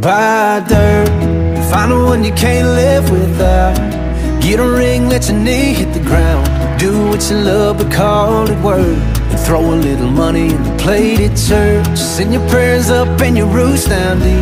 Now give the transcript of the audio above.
buy dirt, find the one you can't live without. Get a ring, let your knee hit the ground. Do what you love but call it work, and throw a little money in the plate at church. Send your prayers up and your roots down deep.